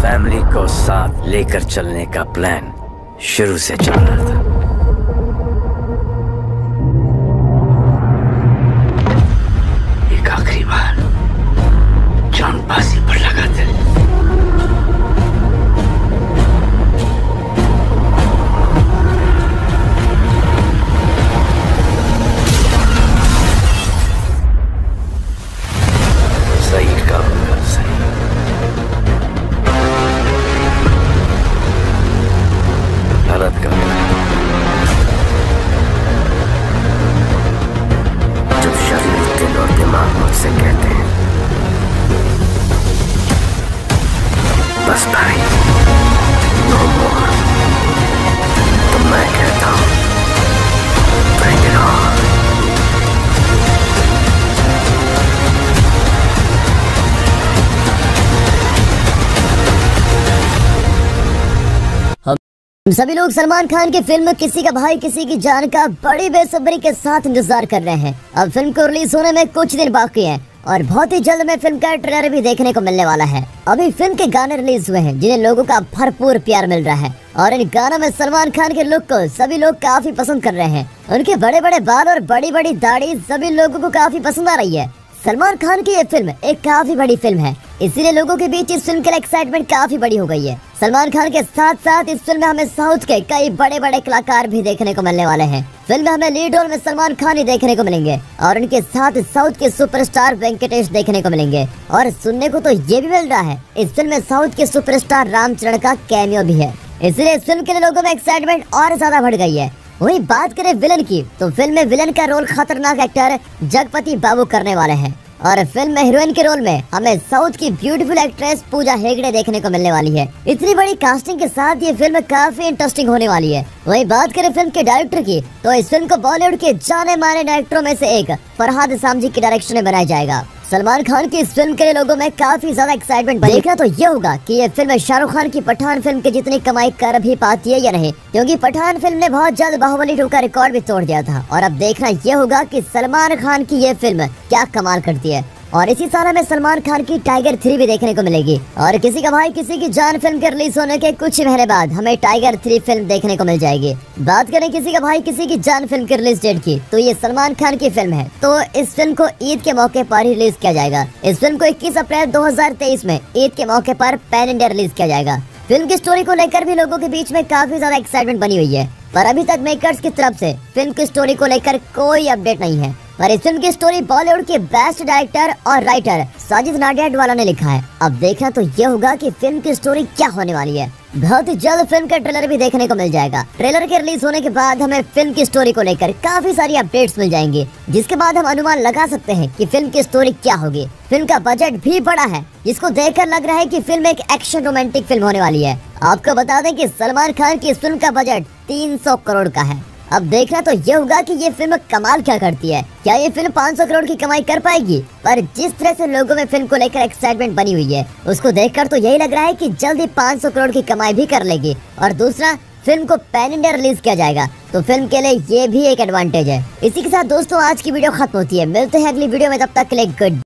Family को साथ लेकर चलने का प्लान शुरू से चल रहा था। एक आखिरी बार जान बाजी पर लगा दे। सईद का होगा सही। गलत का जब शरीर दिल और दिमाग मुझसे कहते हैं बस भाई नो मोर, तो मैं कहता हूं ब्रिंग इट ऑन। हम सभी लोग सलमान खान की फिल्म किसी का भाई किसी की जान का बड़ी बेसब्री के साथ इंतजार कर रहे हैं। अब फिल्म को रिलीज होने में कुछ दिन बाकी हैं और बहुत ही जल्द में फिल्म का ट्रेलर भी देखने को मिलने वाला है। अभी फिल्म के गाने रिलीज हुए हैं जिन्हें लोगों का भरपूर प्यार मिल रहा है और इन गानों में सलमान खान के लुक को सभी लोग काफी पसंद कर रहे हैं। उनके बड़े बड़े बाल और बड़ी बड़ी दाढ़ी सभी लोगों को काफी पसंद आ रही है। सलमान खान की ये फिल्म एक काफी बड़ी फिल्म है, इसीलिए लोगों के बीच इस फिल्म के लिए एक्साइटमेंट काफी बड़ी हो गई है। सलमान खान के साथ साथ इस फिल्म में हमें साउथ के कई बड़े बड़े कलाकार भी देखने को मिलने वाले हैं। फिल्म में हमें लीड रोल में सलमान खान ही देखने को मिलेंगे और उनके साथ साउथ के सुपरस्टार वेंकटेश देखने को मिलेंगे। और सुनने को तो ये भी मिल रहा है इस फिल्म में साउथ के सुपरस्टार रामचरण का कैमियो भी है, इसलिए इस फिल्म के लिए लोगों में एक्साइटमेंट और ज्यादा बढ़ गई है। वहीं बात करें विलन की तो फिल्म में विलन का रोल खतरनाक एक्टर जगपति बाबू करने वाले हैं और फिल्म में हीरोइन के रोल में हमें साउथ की ब्यूटीफुल एक्ट्रेस पूजा हेगड़े देखने को मिलने वाली है। इतनी बड़ी कास्टिंग के साथ ये फिल्म काफी इंटरेस्टिंग होने वाली है। वहीं बात करें फिल्म के डायरेक्टर की तो इस फिल्म को बॉलीवुड के जाने माने डायरेक्टरों में से एक फरहाद सामजी के डायरेक्शन में बनाया जाएगा। सलमान खान की इस फिल्म के लिए लोगों में काफी ज्यादा एक्साइटमेंट देखना तो ये होगा कि ये फिल्म शाहरुख खान की पठान फिल्म की जितनी कमाई कर भी पाती है या नहीं, क्योंकि पठान फिल्म ने बहुत जल्द बाहुबली 2 का रिकॉर्ड भी तोड़ दिया था। और अब देखना ये होगा कि सलमान खान की ये फिल्म क्या कमाल करती है। और इसी साल हमें सलमान खान की टाइगर 3 भी देखने को मिलेगी और किसी का भाई किसी की जान फिल्म के रिलीज होने के कुछ ही महीने बाद हमें टाइगर 3 फिल्म देखने को मिल जाएगी। बात करें किसी का भाई किसी की जान फिल्म के रिलीज डेट की तो ये सलमान खान की फिल्म है, तो इस फिल्म को ईद के मौके पर ही रिलीज किया जाएगा। इस फिल्म को 21 अप्रैल 2023 में ईद के मौके पर पैन इंडिया रिलीज किया जाएगा। फिल्म की स्टोरी को लेकर भी लोगों के बीच में काफी ज्यादा एक्साइटमेंट बनी हुई है, पर अभी तक मेकर्स की तरफ से फिल्म की स्टोरी को लेकर कोई अपडेट नहीं है। पर इस फिल्म की स्टोरी बॉलीवुड के बेस्ट डायरेक्टर और राइटर साजिद नाडियाडवाला ने लिखा है। अब देखना तो ये होगा कि फिल्म की स्टोरी क्या होने वाली है। बहुत ही जल्द फिल्म का ट्रेलर भी देखने को मिल जाएगा। ट्रेलर के रिलीज होने के बाद हमें फिल्म की स्टोरी को लेकर काफी सारी अपडेट्स मिल जाएंगी, जिसके बाद हम अनुमान लगा सकते हैं कि फिल्म की स्टोरी क्या होगी। फिल्म का बजट भी बड़ा है, जिसको देखकर लग रहा है कि फिल्म एक एक्शन रोमांटिक फिल्म होने वाली है। आपको बता दें कि सलमान खान की इस फिल्म का बजट 300 करोड़ का है। अब देखना तो ये होगा कि ये फिल्म कमाल क्या करती है। क्या ये फिल्म 500 करोड़ की कमाई कर पाएगी? पर जिस तरह से लोगों में फिल्म को लेकर एक्साइटमेंट बनी हुई है, उसको देखकर तो यही लग रहा है कि जल्दी 500 करोड़ की कमाई भी कर लेगी। और दूसरा, फिल्म को पैन इंडिया रिलीज किया जाएगा, तो फिल्म के लिए ये भी एक एडवांटेज है। इसी के साथ दोस्तों आज की वीडियो खत्म होती है। मिलते हैं अगली वीडियो में, तब तक के लिए गुड।